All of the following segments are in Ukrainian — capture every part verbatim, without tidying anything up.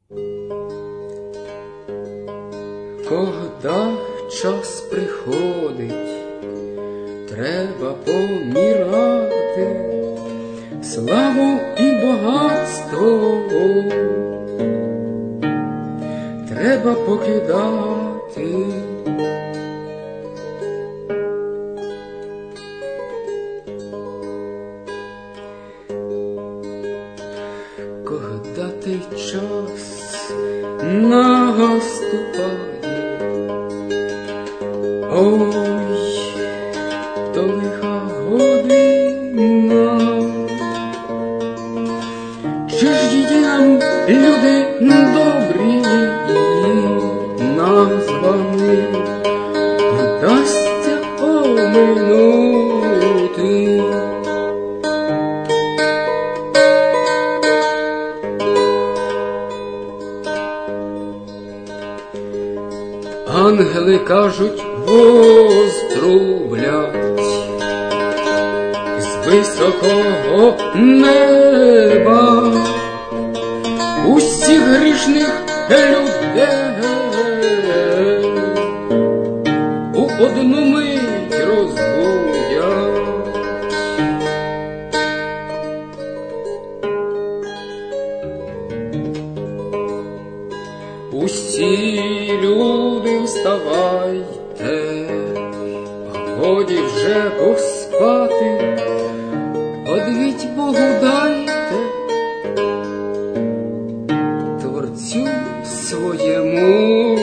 Когда час приходить, треба помірати, славу і багатство треба покидати. Когда той час наступає, ой, то лиха година, чи ж її нам люди добрі названі вдасться оминути? Ангели кажуть, возтрублять з високого неба усіх грішних людей у одну мить розбудять. Усі люди вставайте, годі вже поспати, одвіть Богу дайте, Творцю своєму.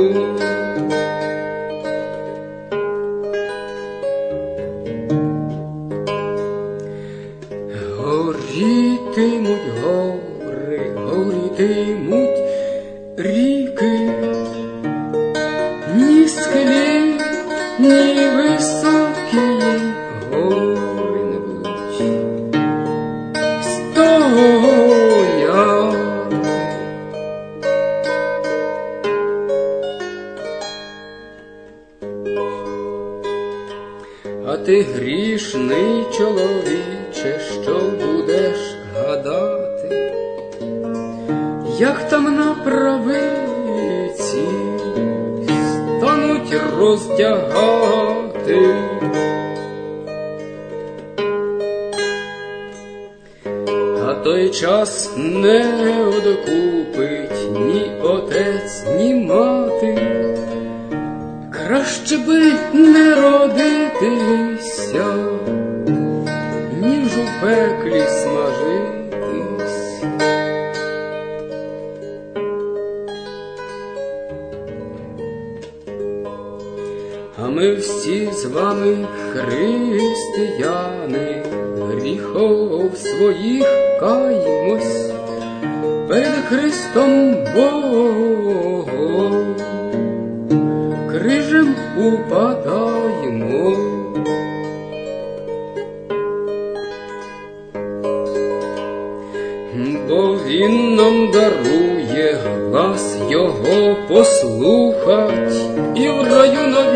Горітимуть гори, горітимуть ріки, ні схилі, ні високі гори не будуть стояти. А ти, грішний чоловіче, що будеш гадати, як там на правиці стануть роздягати? А той час не одкупить ні отець, ні мати. Краще би не родитися, ніж у пеклі смажитись. А ми всі з вами християни, гріхов своїх каємось, перед Христом Богом крижем упадаємо. Бо Він нам дарує глас Його послухать, і в раю навіть